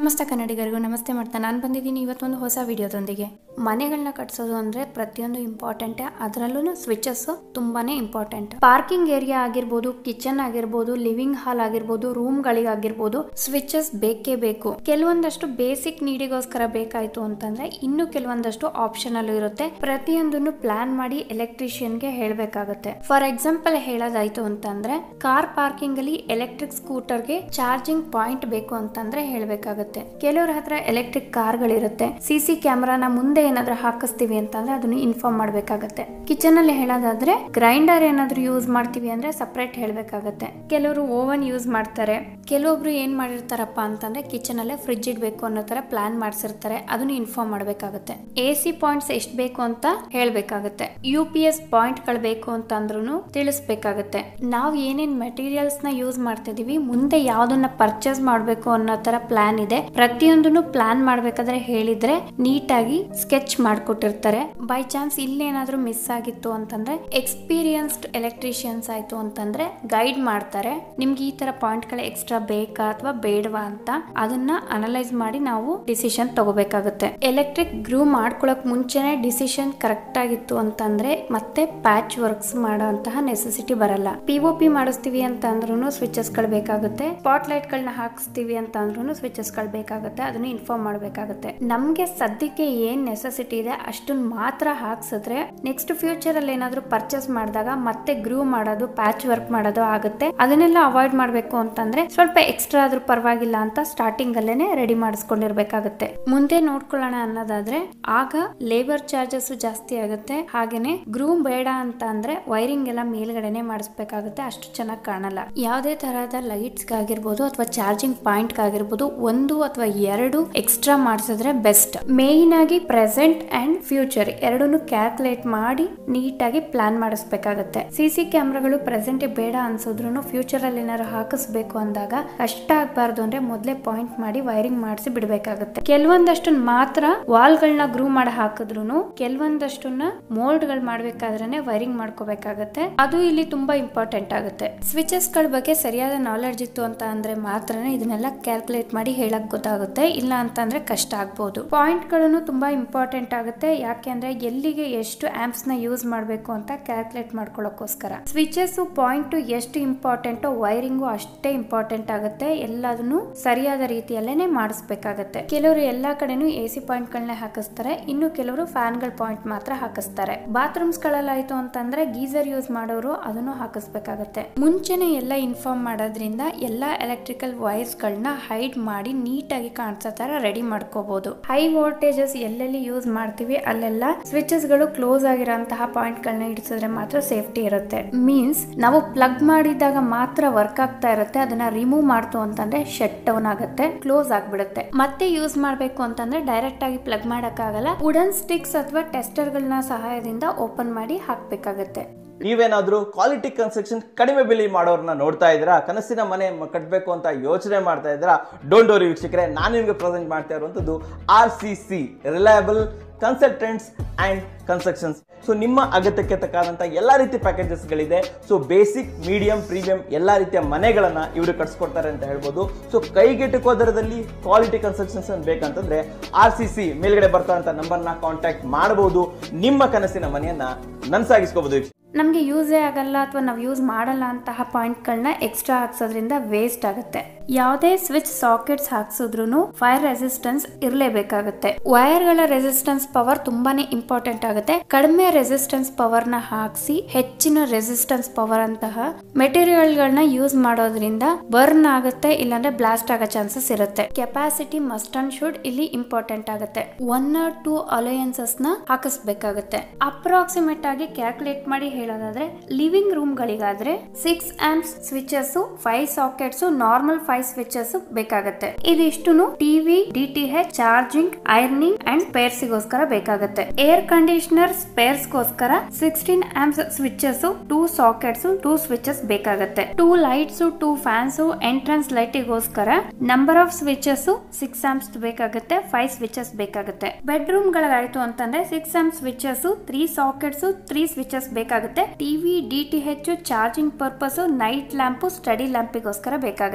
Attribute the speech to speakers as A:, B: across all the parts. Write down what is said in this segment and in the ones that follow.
A: ನಮಸ್ತೆ ಕನ್ನಡಿಗರಿಗೂ ನಮಸ್ತೆ ಮಾಡ್ತಾ ನಾನು ಬಂದಿದ್ದೀನಿ ಇವತ್ತೊಂದು ಹೊಸ ವಿಡಿಯೋದೊಂದಿಗೆ. ಮನೆಗಳನ್ನ ಕಟ್ಸೋದು ಅಂದ್ರೆ ಪ್ರತಿಯೊಂದು ಇಂಪಾರ್ಟೆಂಟ್, ಅದರಲ್ಲೂ ಸ್ವಿಚಸ್ ತುಂಬಾನೇ ಇಂಪಾರ್ಟೆಂಟ್. ಪಾರ್ಕಿಂಗ್ ಏರಿಯಾ ಆಗಿರ್ಬೋದು, ಕಿಚನ್ ಆಗಿರ್ಬೋದು, ಲಿವಿಂಗ್ ಹಾಲ್ ಆಗಿರ್ಬೋದು, ರೂಮ್ ಗಳಿಗಾಗಿರ್ಬೋದು ಸ್ವಿಚಸ್ ಬೇಕೇ ಬೇಕು. ಕೆಲವೊಂದಷ್ಟು ಬೇಸಿಕ್ ನೀಡಿಗೋಸ್ಕರ ಬೇಕಾಯ್ತು ಅಂತಂದ್ರೆ ಇನ್ನು ಕೆಲವೊಂದಷ್ಟು ಆಪ್ಷನಲ್ ಇರುತ್ತೆ. ಪ್ರತಿಯೊಂದನ್ನು ಪ್ಲಾನ್ ಮಾಡಿ ಎಲೆಕ್ಟ್ರಿಷಿಯನ್ ಗೆ ಹೇಳ್ಬೇಕಾಗುತ್ತೆ. ಫಾರ್ ಎಕ್ಸಾಂಪಲ್ ಹೇಳೋದಾಯ್ತು ಅಂತಂದ್ರೆ ಕಾರ್ ಪಾರ್ಕಿಂಗ್ ಅಲ್ಲಿ ಎಲೆಕ್ಟ್ರಿಕ್ ಸ್ಕೂಟರ್ ಗೆ ಚಾರ್ಜಿಂಗ್ ಪಾಯಿಂಟ್ ಬೇಕು ಅಂತಂದ್ರೆ ಹೇಳ್ಬೇಕಾಗುತ್ತೆ. ಕೆಲವರ ಹತ್ರ ಎಲೆಕ್ಟ್ರಿಕ್ ಕಾರ್ಗಳಿರುತ್ತೆ. ಸಿಸಿ ಕ್ಯಾಮೆರಾನ ಮುಂದೆ ಏನಾದ್ರೂ ಹಾಕಿಸ್ತೀವಿ ಅಂತಂದ್ರೆ ಅದನ್ನು ಇನ್ಫಾರ್ಮ್ ಮಾಡ್ಬೇಕಾಗತ್ತೆ. ಕಿಚನ್ ಅಲ್ಲಿ ಹೇಳೋದಾದ್ರೆ ಗ್ರೈಂಡರ್ ಏನಾದ್ರೂ ಯೂಸ್ ಮಾಡ್ತೀವಿ ಅಂದ್ರೆ ಸಪರೇಟ್ ಹೇಳ್ಬೇಕಾಗತ್ತೆ. ಕೆಲವರು ಓವನ್ ಯೂಸ್ ಮಾಡ್ತಾರೆ. ಕೆಲವೊಬ್ರು ಏನ್ ಮಾಡಿರ್ತಾರಪ್ಪ ಅಂತಂದ್ರೆ ಕಿಚನ್ ಅಲ್ಲೇ ಫ್ರಿಡ್ಜ್ ಇಡ್ಬೇಕು ಅನ್ನೋ ತರ ಪ್ಲಾನ್ ಮಾಡ್ಸಿರ್ತಾರೆ. ಅದನ್ನು ಇನ್ಫಾರ್ಮ್ ಮಾಡ್ಬೇಕಾಗತ್ತೆ. AC ಪಾಯಿಂಟ್ಸ್ ಎಷ್ಟು ಬೇಕು ಅಂತ ಹೇಳ್ಬೇಕಾಗತ್ತೆ. UPS ಪಾಯಿಂಟ್ ಗಳು ಬೇಕು ಅಂತ ಅಂದ್ರೂ ತಿಳಿಸ್ಬೇಕಾಗತ್ತೆ. ನಾವು ಏನೇನ್ ಮೆಟೀರಿಯಲ್ಸ್ ನ ಯೂಸ್ ಮಾಡ್ತಿದೀವಿ, ಮುಂದೆ ಯಾವ್ದನ್ನ ಪರ್ಚೇಸ್ ಮಾಡ್ಬೇಕು ಅನ್ನೋ ತರ ಪ್ಲಾನ್ ಇದೆ. ಪ್ರತಿಯೊಂದನ್ನು ಪ್ಲಾನ್ ಮಾಡ್ಬೇಕಾದ್ರೆ ಹೇಳಿದ್ರೆ ನೀಟಾಗಿ ಸ್ಕೆಚ್ ಮಾಡ್ಕೊಟ್ಟಿರ್ತಾರೆ. ಬೈ ಚಾನ್ಸ್ ಇಲ್ಲೇನಾದ್ರೂ ಮಿಸ್ ಆಗಿತ್ತು ಅಂತಂದ್ರೆ ಎಕ್ಸ್ಪೀರಿಯನ್ಸ್ಡ್ ಎಲೆಕ್ಟ್ರಿಷಿಯನ್ಸ್ ಆಯ್ತು ಅಂತಂದ್ರೆ ಗೈಡ್ ಮಾಡ್ತಾರೆ. ನಿಮ್ಗೆ ಈ ತರ ಪಾಯಿಂಟ್ ಗಳು ಎಕ್ಸ್ಟ್ರಾ ಬೇಕಾ ಅಥವಾ ಬೇಡವಾ ಅಂತ ಅದನ್ನ ಅನಲೈಸ್ ಮಾಡಿ ನಾವು ಡಿಸಿಷನ್ ತಗೋಬೇಕಾಗುತ್ತೆ. ಎಲೆಕ್ಟ್ರಿಕ್ ಗ್ರೂ ಮಾಡ್ಕೊಳಕ್ ಮುಂಚೆನೆ ಡಿಸಿಷನ್ ಕರೆಕ್ಟ್ ಆಗಿತ್ತು ಅಂತಂದ್ರೆ ಮತ್ತೆ ಪ್ಯಾಚ್ ವರ್ಕ್ಸ್ ಮಾಡೋಂತಹ ನೆಸೆಸಿಟಿ ಬರಲ್ಲ. POP ಮಾಡಿಸ್ತೀವಿ ಅಂತ ಅಂದ್ರೂ ಸ್ವಿಚಸ್ ಗಳು ಬೇಕಾಗುತ್ತೆ. ಸ್ಪಾಟ್ ಲೈಟ್ ಗಳನ್ನ ಹಾಕಿಸ್ತೀವಿ ಅಂತ ಅಂದ್ರೂ ಸ್ವಿಚಸ್ ಗಳು ಬೇಕಾಗುತ್ತೆ. ಅದನ್ನ ಇನ್ಫಾರ್ಮ್ ಮಾಡ್ಬೇಕಾಗುತ್ತೆ. ನಮ್ಗೆ ಸದ್ಯಕ್ಕೆ ಏನ್ ನೆಸೆಸಿಟಿ ಇದೆ ಅಷ್ಟನ್ನ ಮಾತ್ರ ಹಾಕ್ಸಿದ್ರೆ ನೆಕ್ಸ್ಟ್ ಫ್ಯೂಚರ್ ಅಲ್ಲಿ ಏನಾದ್ರೂ ಪರ್ಚೇಸ್ ಮಾಡಿದಾಗ ಮತ್ತೆ ಗ್ರೂ ಮಾಡೋದು, ಪ್ಯಾಚ್ ವರ್ಕ್ ಮಾಡೋದು ಆಗುತ್ತೆ. ಅದನ್ನೆಲ್ಲ ಅವಾಯ್ಡ್ ಮಾಡ್ಬೇಕು ಅಂತಂದ್ರೆ ಸ್ವಲ್ಪ ಎಕ್ಸ್ಟ್ರಾ ಆದ್ರೂ ಪರವಾಗಿಲ್ಲ ಅಂತ ಸ್ಟಾರ್ಟಿಂಗ್ ಅಲ್ಲೇನೆ ರೆಡಿ ಮಾಡಿಸ್ಕೊಂಡಿರ್ಬೇಕಾಗುತ್ತೆ. ಮುಂದೆ ನೋಡ್ಕೊಳ್ಳೋಣ ಅನ್ನೋದಾದ್ರೆ ಆಗ ಲೇಬರ್ ಚಾರ್ಜಸ್ ಜಾಸ್ತಿ ಆಗುತ್ತೆ. ಹಾಗೇನೆ ಗ್ರೂ ಬೇಡ ಅಂತ ಅಂದ್ರೆ ವೈರಿಂಗ್ ಎಲ್ಲ ಮೇಲ್ಗಡೆನೆ ಮಾಡಿಸ್ಬೇಕಾಗುತ್ತೆ. ಅಷ್ಟು ಚೆನ್ನಾಗಿ ಕಾಣಲ್ಲ. ಯಾವುದೇ ತರಹದ ಲೈಟ್ಸ್ ಆಗಿರ್ಬೋದು ಅಥವಾ ಚಾರ್ಜಿಂಗ್ ಪಾಯಿಂಟ್ ಆಗಿರ್ಬೋದು ಒಂದು ಅಥವಾ ಎರಡು ಎಕ್ಸ್ಟ್ರಾ ಮಾಡಿಸಿದ್ರೆ ಬೆಸ್ಟ್. ಮೇನ್ ಆಗಿ ಪ್ರೆಸೆಂಟ್ ಅಂಡ್ ಫ್ಯೂಚರ್ ಎರಡನ್ನು ಕ್ಯಾಲ್ಕುಲೇಟ್ ಮಾಡಿ ನೀಟಾಗಿ ಪ್ಲಾನ್ ಮಾಡಿಸ್ಬೇಕಾಗತ್ತೆ. CC ಕ್ಯಾಮ್ರಾಗಳು ಪ್ರೆಸೆಂಟ್ ಬೇಡ ಅನ್ಸೋದ್ರೂ ಫ್ಯೂಚರ್ ಅಲ್ಲಿ ಏನಾದ್ರು ಹಾಕಿಸ್ಬೇಕು ಅಂದಾಗ ಕಷ್ಟ ಆಗ್ಬಾರ್ದು ಅಂದ್ರೆ ಮೊದಲೇ ಪಾಯಿಂಟ್ ಮಾಡಿ ವೈರಿಂಗ್ ಮಾಡಿಸಿ ಬಿಡ್ಬೇಕಾಗುತ್ತೆ. ಕೆಲವೊಂದಷ್ಟು ಮಾತ್ರ ವಾಲ್ ಗಳನ್ನ ಗ್ರೂ ಮಾಡಿ ಹಾಕಿದ್ರು ಕೆಲವೊಂದಷ್ಟನ್ನ ಮೋಲ್ಡ್ ಗಳು ಮಾಡ್ಬೇಕಾದ್ರೆ ವೈರಿಂಗ್ ಮಾಡ್ಕೋಬೇಕಾಗತ್ತೆ. ಅದು ಇಲ್ಲಿ ತುಂಬಾ ಇಂಪಾರ್ಟೆಂಟ್ ಆಗುತ್ತೆ. ಸ್ವಿಚಸ್ ಗಳ ಬಗ್ಗೆ ಸರಿಯಾದ ನಾಲೆಡ್ಜ್ ಇತ್ತು ಅಂತ ಅಂದ್ರೆ ಮಾತ್ರನೇ ಇದನ್ನೆಲ್ಲ ಕ್ಯಾಲ್ಕುಲೇಟ್ ಮಾಡಿ ಹೇಳಕ್ ಗೊತ್ತಾಗುತ್ತೆ. ಇಲ್ಲ ಅಂತಂದ್ರೆ ಕಷ್ಟ ಆಗ್ಬಹುದು. ಪಾಯಿಂಟ್ ಗಳನ್ನು ತುಂಬಾ ಇಂಪಾರ್ಟೆಂಟ್ ಆಗುತ್ತೆ. ಯಾಕೆ ಅಂದ್ರೆ ಎಲ್ಲಿಗೆ ಎಷ್ಟು ಆಂಪ್ಸ್ ನ ಯೂಸ್ ಮಾಡಬೇಕು ಅಂತ ಕ್ಯಾಲ್ಕುಲೇಟ್ ಮಾಡ್ಕೊಳ್ಳೋಕೋಸ್ಕರ. ಸ್ವಿಚಸ್ ಪಾಯಿಂಟ್ ಎಷ್ಟು ಇಂಪಾರ್ಟೆಂಟ್, ವೈರಿಂಗು ಅಷ್ಟೇ ಇಂಪಾರ್ಟೆಂಟ್ ಆಗುತ್ತೆ. ಎಲ್ಲದನ್ನು ಸರಿಯಾದ ರೀತಿಯಲ್ಲೇನೆ ಮಾಡಿಸ್ಬೇಕಾಗತ್ತೆ. ಕೆಲವರು ಎಲ್ಲಾ ಕಡೆನೂ AC ಪಾಯಿಂಟ್ ಗಳನ್ನ ಹಾಕಿಸ್ತಾರೆ. ಇನ್ನು ಕೆಲವರು ಫ್ಯಾನ್ ಗಳ ಪಾಯಿಂಟ್ ಮಾತ್ರ ಹಾಕಿಸ್ತಾರೆ. ಬಾತ್ರೂಮ್ಸ್ ಗಳಲ್ಲಾಯ್ತು ಅಂತಂದ್ರೆ ಗೀಸರ್ ಯೂಸ್ ಮಾಡೋರು ಅದನ್ನು ಹಾಕಿಸ್ಬೇಕಾಗತ್ತೆ. ಮುಂಚೆನೆ ಎಲ್ಲ ಇನ್ಫಾರ್ಮ್ ಮಾಡೋದ್ರಿಂದ ಎಲ್ಲಾ ಎಲೆಕ್ಟ್ರಿಕಲ್ ವೈರ್ಸ್ ಗಳನ್ನ ಹೈಡ್ ಮಾಡಿ ನೀಟಾಗಿ ಕಾಣಿಸೋ ತರ ರೆಡಿ ಮಾಡ್ಕೋಬಹುದು. ಹೈ ವೋಲ್ಟೇಜಸ್ ಎಲ್ಲೆಲ್ಲಿ ಯೂಸ್ ಮಾಡ್ತೀವಿ ಅಲ್ಲೆಲ್ಲ ಸ್ವಿಚಸ್ ಗಳು ಕ್ಲೋಸ್ ಆಗಿರೋಂತಹ ಪಾಯಿಂಟ್ ಗಳನ್ನ ಇಡಿಸಿದ್ರೆ ಮಾತ್ರ ಸೇಫ್ಟಿ ಇರುತ್ತೆ. ಮೀನ್ಸ್ ನಾವು ಪ್ಲಗ್ ಮಾಡಿದಾಗ ಮಾತ್ರ ವರ್ಕ್ ಆಗ್ತಾ ಇರುತ್ತೆ. ಅದನ್ನ ರಿಮೂವ್ ಮಾಡ್ತು ಅಂತಂದ್ರೆ ಶಟ್ ಡೌನ್ ಆಗುತ್ತೆ, ಕ್ಲೋಸ್ ಆಗ್ಬಿಡುತ್ತೆ. ಮತ್ತೆ ಯೂಸ್ ಮಾಡ್ಬೇಕು ಅಂತಂದ್ರೆ ಡೈರೆಕ್ಟ್ ಆಗಿ ಪ್ಲಗ್ ಮಾಡಕ್ಕಾಗಲ್ಲ. ವುಡನ್ ಸ್ಟಿಕ್ಸ್ ಅಥವಾ ಟೆಸ್ಟರ್ ಗಳನ್ನ ಸಹಾಯದಿಂದ ಓಪನ್ ಮಾಡಿ ಹಾಕ್ಬೇಕಾಗತ್ತೆ.
B: ನೀವೇನಾದ್ರೂ ಕ್ವಾಲಿಟಿ ಕನ್ಸ್ಟ್ರಕ್ಷನ್ ಕಡಿಮೆ ಬೆಲೆ ಮಾಡೋರನ್ನ ನೋಡ್ತಾ ಇದ್ದೀರಾ, ಕನಸಿನ ಮನೆ ಕಟ್ಟಬೇಕು ಅಂತ ಯೋಚನೆ ಮಾಡ್ತಾ ಇದ್ದೀರಾ, ಡೋಂಟ್ ವರಿ ವೀಕ್ಷಕರೇ, ನಾನು ನಿಮಗೆ ಪ್ರೆಸೆಂಟ್ ಮಾಡ್ತಾ ಇರುವಂತದ್ದು RCC reliable consultants and constructions. So ನಿಮ್ಮ ಅಗತ್ಯಕ್ಕೆ ತಕ್ಕಂತ ಎಲ್ಲಾ ರೀತಿ ಪ್ಯಾಕೇಜಸ್ ಗಳಿದೆ. ಸೊ ಬೇಸಿಕ್, ಮೀಡಿಯಂ, ಪ್ರೀಮಿಯಂ ಎಲ್ಲಾ ರೀತಿಯ ಮನೆಗಳನ್ನ ಇವರು ಕಟ್ಸ್ಕೊಡ್ತಾರೆ ಅಂತ ಹೇಳ್ಬೋದು. ಸೊ ಕೈಗೆಟುಕುವ ದರದಲ್ಲಿ ಕ್ವಾಲಿಟಿ ಕನ್ಸ್ಟ್ರಕ್ಷನ್ಸ್ ಬೇಕಂತಂದ್ರೆ RCC ಮೇಲ್ಗಡೆ ಬರ್ತಾ ಅಂತ ನಂಬರ್ನ ಕಾಂಟ್ಯಾಕ್ಟ್ ಮಾಡಬಹುದು. ನಿಮ್ಮ ಕನಸಿನ ಮನೆಯನ್ನ ನನ್ಸಾಗಿಸ್ಕೋಬಹುದು.
A: ನಮ್ಗೆ ಯೂಸೇ ಆಗಲ್ಲ ಅಥವಾ ನಾವು ಯೂಸ್ ಮಾಡಲ್ಲ ಅಂತಹ ಪಾಯಿಂಟ್ ಗಳನ್ನ ಎಕ್ಸ್ಟ್ರಾ ಹಾಕ್ಸೋದ್ರಿಂದ ವೇಸ್ಟ್ ಆಗುತ್ತೆ. ಯಾವುದೇ ಸ್ವಿಚ್ ಸಾಕೆಟ್ಸ್ ಹಾಕ್ಸಿದ್ರು ಫೈರ್ ರೆಸಿಸ್ಟೆನ್ಸ್ ಇರಲೇಬೇಕಾಗುತ್ತೆ. ವೈರ್ ಗಳ ರೆಸಿಸ್ಟೆನ್ಸ್ ಪವರ್ ತುಂಬಾನೇ ಇಂಪಾರ್ಟೆಂಟ್ ಆಗುತ್ತೆ. ಕಡಿಮೆ ರೆಸಿಸ್ಟೆನ್ಸ್ ಪವರ್ ನ ಹಾಕ್ಸಿ ಹೆಚ್ಚಿನ ರೆಸಿಸ್ಟೆನ್ಸ್ ಪವರ್ ಅಂತಹ ಮೆಟೀರಿಯಲ್ ಗಳನ್ನ ಯೂಸ್ ಮಾಡೋದ್ರಿಂದ ಬರ್ನ್ ಆಗುತ್ತೆ, ಇಲ್ಲಾಂದ್ರೆ ಬ್ಲಾಸ್ಟ್ ಆಗೋ ಚಾನ್ಸಸ್ ಇರುತ್ತೆ. ಕೆಪಾಸಿಟಿ ಮಸ್ಟ್ ಅಂಡ್ ಶುಡ್ ಇಲ್ಲಿ ಇಂಪಾರ್ಟೆಂಟ್ ಆಗುತ್ತೆ. 1 or 2 ಅಲಯನ್ಸಸ್ ನ ಹಾಕಿಸ್ಬೇಕಾಗುತ್ತೆ. ಅಪ್ರಾಕ್ಸಿಮೇಟ್ ಆಗಿ ಕ್ಯಾಲ್ಕುಲೇಟ್ ಮಾಡಿ ಹೇಳೋದಾದ್ರೆ ಲಿವಿಂಗ್ ರೂಮ್ ಗಳಿಗಾದ್ರೆ 6 amps switches, 5 sockets, normal 5 switches ಬೇಕಾಗುತ್ತೆ. ಇದಿಷ್ಟುನು TV, DTH, charging, ironing and spares ಗೋಸ್ಕರ ಬೇಕಾಗುತ್ತೆ. ಏರ್ ಕಂಡೀಷನರ್ ಸ್ಪೇರ್ಸ್ ಗೋಸ್ಕರ 16 amps ಸ್ವಿಚಸ್, 2 ಸಾಕೆಟ್ಸ್, 2 ಸ್ವಿಚಸ್ ಬೇಕಾಗುತ್ತೆ. 2 ಲೈಟ್ಸ್, 2 ಫ್ಯಾನ್ಸ್, ಎಂಟ್ರನ್ಸ್ ಲೈಟ್ ಗೋಸ್ಕರ ನಂಬರ್ ಆಫ್ ಸ್ವಿಚಸ್ 6 amps ಬೇಕಾಗುತ್ತೆ. 5 ಸ್ವಿಚಸ್ ಬೇಕಾಗುತ್ತೆ. ಬೆಡ್ರೂಮ್ ಗಳಾಯ್ತು ಅಂತಂದ್ರೆ 6 amps ಸ್ವಿಚಸ್, 3 ಸಾಕೆಟ್ಸ್, 3 ಸ್ವಿಚಸ್ ಬೇಕಾಗುತ್ತೆ. TV, DTH, charging purpose, night lamp, study ಲ್ಯಾಂಪಿಗೋಸ್ಕರ ಬೇಕಾಗುತ್ತೆ.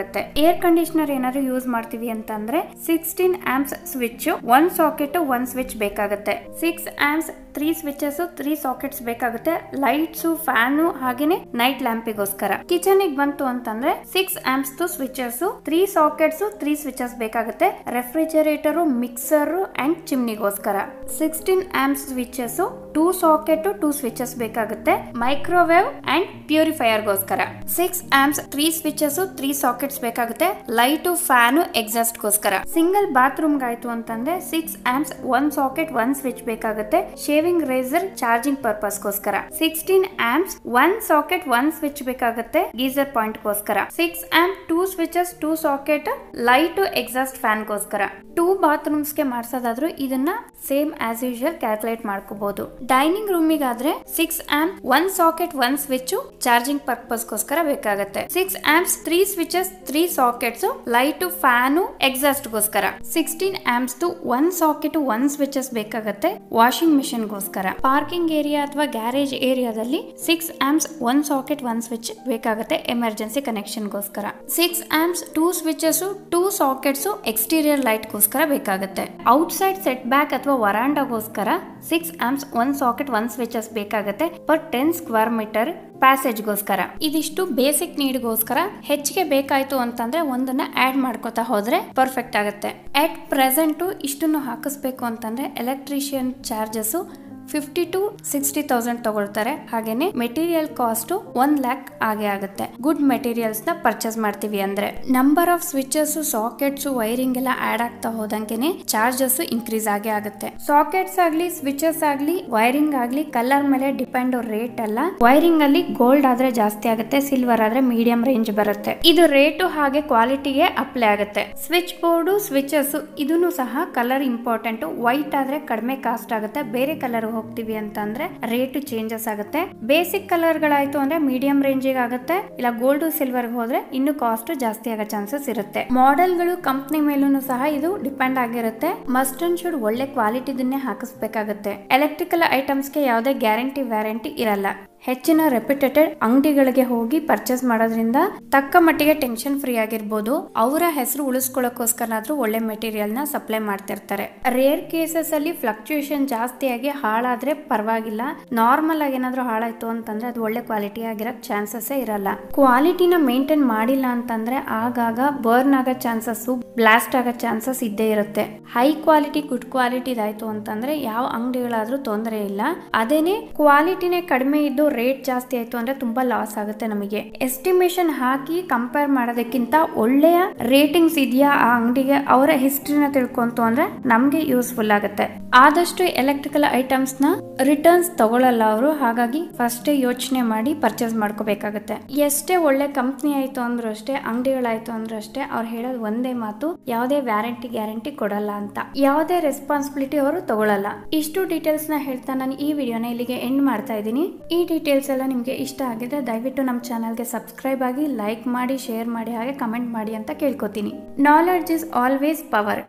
A: ಏರ್ ಕಂಡೀಷನರ್ ಏನಾದ್ರು ಯೂಸ್ ಮಾಡ್ತೀವಿ ಅಂತಂದ್ರೆ 16 ಆಂಪ್ಸ್ ಸ್ವಿಚ್, 1 ಸಾಕೆಟ್ 1 ಸ್ವಿಚ್ ಬೇಕಾಗುತ್ತೆ. 6 ಆಂಪ್ಸ್ 3 ಸ್ವಿಚಸ್ 3 ಸಾಕೆಟ್ಸ್ ಬೇಕಾಗುತ್ತೆ. ಲೈಟ್ಸ್, ಫ್ಯಾನು ಹಾಗೇನೆ ನೈಟ್ ಲ್ಯಾಂಪಿಗೋಸ್ಕರ. ಕಿಚನ್ ಗೆ ಬಂತು ಅಂತಂದ್ರೆ 6 ಆಂಪ್ಸ್ ಸ್ವಿಚಸ್, 3 ಸಾಕೆಟ್ಸ್ 3 ಸ್ವಿಚಸ್ ಬೇಕಾಗುತ್ತೆ. ರೆಫ್ರಿಜರೇಟರ್, ಮಿಕ್ಸರ್ ಅಂಡ್ ಚಿಮ್ನಿಗೋಸ್ಕರ 16 ಆಂಪ್ಸ್ ಸ್ವಿಚಸ್, 2 ಸಾಕೆಟ್ 2 ಸ್ವಿಚಸ್ ಬೇಕಾಗುತ್ತೆ. ಮೈಕ್ರೋವೇವ್ ಅಂಡ್ ಪ್ಯೂರಿಫೈಯರ್ ಗೋಸ್ಕರ 6 ಆಂಪ್ಸ್ 3 ಸ್ವಿಚಸ್ 3 ಸಾಕೆಟ್ಸ್ ಬೇಕಾಗುತ್ತೆ. ಲೈಟ್, ಫ್ಯಾನು, ಎಕ್ಸಾಸ್ಟ್ ಗೋಸ್ಕರ. ಸಿಂಗಲ್ ಬಾತ್ರೂಮ್ ಆಯ್ತು ಅಂತಂದ್ರೆ 6 ಆಂಪ್ಸ್ 1 ಸಾಕೆಟ್ 1 ಸ್ವಿಚ್ ಬೇಕಾಗುತ್ತೆ. ಶೇವಿಂಗ್ ರೇಸರ್ ಚಾರ್ಜಿಂಗ್ ಪರ್ಪಸ್ ಗೋಸ್ಕರ 16 ಆಂಪ್ಸ್ 1 ಸಾಕೆಟ್ 1 ಸ್ವಿಚ್ ಬೇಕಾಗುತ್ತೆ. ಗೀಸರ್ ಪಾಯಿಂಟ್ ಗೋಸ್ಕರ 6 amp 2 switches 2 socket light, exhaust fan ಗೋಸ್ಕರ. 2 ಬಾತ್ರೂಮ್ಸ್ ಗೆ ಮಾಡಿಸೋದಾದ್ರೂ ಇದನ್ನ ಸೇಮ್ ಆಸ್ ಯೂಶುವಲ್ ಕ್ಯಾಲ್ಕುಲೇಟ್ ಮಾಡ್ಕೋಬಹುದು. ಡೈನಿಂಗ್ ರೂಮಿಗೆ ಆದ್ರೆ 6 amp 1 socket 1 switch charging purpose ಗೋಸ್ಕರ ಬೇಕಾಗುತ್ತೆ. 6 amps 3 switches 3 sockets light, fan, exhaust ಗೋಸ್ಕರ. 16 ಆಂಪ್ಸ್ 1 ಸಾಕೆಟ್ 1 ಸ್ವಿಚಸ್ ಬೇಕಾಗುತ್ತೆ ವಾಷಿಂಗ್ ಮಿಷಿನ್ ಗೋಸ್ಕರ. ಪಾರ್ಕಿಂಗ್ ಏರಿಯಾ ಅಥವಾ ಗ್ಯಾರೇಜ್ ಏರಿಯಾದಲ್ಲಿ 6 ಆಂಪ್ಸ್ 1 ಸಾಕೆಟ್ 1 ಸ್ವಿಚ್ ಬೇಕಾಗುತ್ತೆ ಎಮರ್ಜೆನ್ಸಿ ಕನೆಕ್ಷನ್ ಗೋಸ್ಕರ. 6 amps 2 switches 2 sockets exterior light ಗೋಸ್ಕರ ಬೇಕಾಗುತ್ತೆ. ಔಟ್ಸೈಡ್ ಸೆಟ್ ಬ್ಯಾಕ್ ಅಥವಾ ವರಾಂಡಾಗೋಸ್ಕರ 6 ಆಂಪ್ಸ್ 1 ಸಾಕೆಟ್ 1 ಸ್ವಿಚಸ್ ಬೇಕಾಗುತ್ತೆ ಪರ್ 10 ಸ್ಕ್ವೇರ್ ಮೀಟರ್ ಪ್ಯಾಸೇಜ್ ಗೋಸ್ಕರ. ಇದಿಷ್ಟು ಬೇಸಿಕ್ ನೀಡ್ ಗೋಸ್ಕರ. ಹೆಚ್ಚಿಗೆ ಬೇಕಾಯ್ತು ಅಂತಂದ್ರೆ ಒಂದನ್ನ ಆಡ್ ಮಾಡ್ಕೋತಾ ಹೋದ್ರೆ ಪರ್ಫೆಕ್ಟ್ ಆಗುತ್ತೆ. ಅಟ್ ಪ್ರೆಸೆಂಟ್ ಇಷ್ಟನ್ನು ಹಾಕಿಸ್ಬೇಕು ಅಂತಂದ್ರೆ ಎಲೆಕ್ಟ್ರಿಷಿಯನ್ ಚಾರ್ಜಸ್ 50 to 60,000 ತಗೊಳ್ತಾರೆ. ಹಾಗೇನೆ ಮೆಟೀರಿಯಲ್ ಕಾಸ್ಟ್ 1 lakh ಆಗೇ ಆಗುತ್ತೆ. ಗುಡ್ ಮೆಟೀರಿಯಲ್ಸ್ ನ ಪರ್ಚೇಸ್ ಮಾಡ್ತೀವಿ ಅಂದ್ರೆ. Number of switches, sockets, wiring ಎಲ್ಲ ಆಡ್ ಆಗ್ತಾ ಹೋದಂಗೆನೆ ಚಾರ್ಜಸ್ ಇನ್ಕ್ರೀಸ್ ಆಗೇ ಆಗುತ್ತೆ. ಸಾಕೆಟ್ಸ್ ಆಗ್ಲಿ, ಸ್ವಿಚಸ್ ಆಗ್ಲಿ, ವೈರಿಂಗ್ ಆಗ್ಲಿ ಕಲರ್ ಮೇಲೆ ಡಿಪೆಂಡ್ ರೇಟ್ ಅಲ್ಲ. ವೈರಿಂಗ್ ಅಲ್ಲಿ ಗೋಲ್ಡ್ ಆದ್ರೆ ಜಾಸ್ತಿ ಆಗುತ್ತೆ, ಸಿಲ್ವರ್ ಆದ್ರೆ ಮೀಡಿಯಂ ರೇಂಜ್ ಬರುತ್ತೆ. ಇದು ರೇಟು ಹಾಗೆ ಕ್ವಾಲಿಟಿಗೆ ಅಪ್ಲೈ ಆಗುತ್ತೆ. ಸ್ವಿಚ್ ಬೋರ್ಡ್, ಸ್ವಿಚಸ್ ಇದನ್ನು ಸಹ ಕಲರ್ ಇಂಪಾರ್ಟೆಂಟ್. ವೈಟ್ ಆದ್ರೆ ಕಡಿಮೆ ಕಾಸ್ಟ್ ಆಗುತ್ತೆ. ಬೇರೆ ಕಲರ್ ಹೋಗ್ತೀವಿ ಅಂತಂದ್ರೆ ರೇಟ್ ಚೇಂಜಸ್ ಆಗುತ್ತೆ. ಬೇಸಿಕ್ ಕಲರ್ ಗಳಾಯ್ತು ಅಂದ್ರೆ ಮೀಡಿಯಂ ರೇಂಜ್ ಆಗುತ್ತೆ. ಇಲ್ಲ ಗೋಲ್ಡ್, ಸಿಲ್ವರ್ ಹೋದ್ರೆ ಇನ್ನು ಕಾಸ್ಟ್ ಜಾಸ್ತಿ ಆಗೋ ಚಾನ್ಸಸ್ ಇರುತ್ತೆ. ಮಾಡೆಲ್ ಗಳು ಕಂಪನಿ ಮೇಲೂ ಸಹ ಇದು ಡಿಪೆಂಡ್ ಆಗಿರುತ್ತೆ. ಮಸ್ಟ್ ಅಂಡ್ ಶುಡ್ ಒಳ್ಳೆ ಕ್ವಾಲಿಟಿದನ್ನೇ ಹಾಕಿಸ್ಬೇಕಾಗುತ್ತೆ. ಎಲೆಕ್ಟ್ರಿಕಲ್ ಐಟಮ್ಸ್ ಗೆ ಯಾವುದೇ ಗ್ಯಾರಂಟಿ ವ್ಯಾರಂಟಿ ಇರಲ್ಲ. ಹೆಚ್ಚಿನ ರೆಪ್ಯುಟೆಡ್ ಅಂಗಡಿಗಳಿಗೆ ಹೋಗಿ ಪರ್ಚೇಸ್ ಮಾಡೋದ್ರಿಂದ ತಕ್ಕ ಮಟ್ಟಿಗೆ ಟೆನ್ಷನ್ ಫ್ರೀ ಆಗಿರ್ಬೋದು. ಅವರ ಹೆಸರು ಉಳಿಸ್ಕೊಳ್ಳೋಕೋಸ್ಕರನಾದ್ರೂ ಒಳ್ಳೆ ಮೆಟೀರಿಯಲ್ ನ ಸಪ್ಲೈ ಮಾಡ್ತಿರ್ತಾರೆ. ರೇರ್ ಕೇಸಸ್ ಅಲ್ಲಿ ಫ್ಲಕ್ಚುಯೇಷನ್ ಜಾಸ್ತಿ ಆಗಿ ಹಾಳಾದ್ರೆ ಪರವಾಗಿಲ್ಲ. ನಾರ್ಮಲ್ ಆಗಿ ಏನಾದ್ರೂ ಹಾಳಾಯ್ತು ಅಂತಂದ್ರೆ ಅದು ಒಳ್ಳೆ ಕ್ವಾಲಿಟಿ ಆಗಿರಕ್ ಚಾನ್ಸಸ್ ಇರಲ್ಲ. ಕ್ವಾಲಿಟಿನ ಮೇಂಟೈನ್ ಮಾಡಿಲ್ಲ ಅಂತಂದ್ರೆ ಆಗಾಗ ಬರ್ನ್ ಆಗೋ ಚಾನ್ಸಸ್, ಬ್ಲಾಸ್ಟ್ ಆಗೋ ಚಾನ್ಸಸ್ ಇದ್ದೇ ಇರುತ್ತೆ. ಹೈ ಕ್ವಾಲಿಟಿ, ಗುಡ್ ಕ್ವಾಲಿಟಿ ಇದಾಯ್ತು ಅಂತಂದ್ರೆ ಯಾವ ಅಂಗಡಿಗಳಾದ್ರೂ ತೊಂದರೆ ಇಲ್ಲ. ಅದೇನೆ ಕ್ವಾಲಿಟಿನೇ ಕಡಿಮೆ ಇದ್ದು ರೇಟ್ ಜಾಸ್ತಿ ಆಯ್ತು ಅಂದ್ರೆ ತುಂಬಾ ಲಾಸ್ ಆಗುತ್ತೆ ನಮಗೆ. ಎಸ್ಟಿಮೇಷನ್ ಹಾಕಿ ಕಂಪೇರ್ ಮಾಡೋದಕ್ಕಿಂತ ಒಳ್ಳೆಯ ರೇಟಿಂಗ್ಸ್ ಇದೆಯಾ ಆ ಅಂಗಡಿಗೆ, ಅವರ ಹಿಸ್ಟ್ರಿನ ತಿಳ್ಕೊಂತು ಅಂದ್ರೆ ನಮ್ಗೆ ಯೂಸ್ಫುಲ್ ಆಗುತ್ತೆ. ಆದಷ್ಟು ಎಲೆಕ್ಟ್ರಿಕಲ್ ಐಟಮ್ಸ್ ನ ರಿಟರ್ನ್ಸ್ ತಗೊಳ್ಳಲ್ಲ ಅವರು. ಹಾಗಾಗಿ ಫಸ್ಟ್ ಯೋಚನೆ ಮಾಡಿ ಪರ್ಚೇಸ್ ಮಾಡ್ಕೋಬೇಕಾಗುತ್ತೆ. ಎಷ್ಟೇ ಒಳ್ಳೆ ಕಂಪ್ನಿ ಆಯ್ತು ಅಂದ್ರೂ ಅಷ್ಟೇ, ಅಂಗಡಿಗಳಾಯ್ತು ಅಂದ್ರೂ ಅಷ್ಟೇ, ಅವ್ರು ಹೇಳೋದು ಒಂದೇ ಮಾತು, ಯಾವುದೇ ವ್ಯಾರಂಟಿ ಗ್ಯಾರಂಟಿ ಕೊಡಲ್ಲ ಅಂತ. ಯಾವುದೇ ರೆಸ್ಪಾನ್ಸಿಬಿಲಿಟಿ ಅವರು ತಗೊಳ್ಳಲ್ಲ. ಇಷ್ಟು ಡೀಟೇಲ್ಸ್ ನ ಹೇಳ್ತಾ ನಾನು ಈ ವಿಡಿಯೋನ ಇಲ್ಲಿಗೆ ಎಂಡ್ ಮಾಡ್ತಾ ಇದ್ದೀನಿ. ಈ ಡೀಟೇಲ್ಸ್ ಎಲ್ಲ ನಿಮಗೆ ಇಷ್ಟ ಆಗಿದ್ರೆ ದಯವಿಟ್ಟು ನಮ್ಮ ಚಾನಲ್ಗೆ ಸಬ್ಸ್ಕ್ರೈಬ್ ಆಗಿ, ಲೈಕ್ ಮಾಡಿ, ಶೇರ್ ಮಾಡಿ, ಹಾಗೆ ಕಮೆಂಟ್ ಮಾಡಿ ಅಂತ ಕೇಳ್ಕೊತೀನಿ. Knowledge is always power.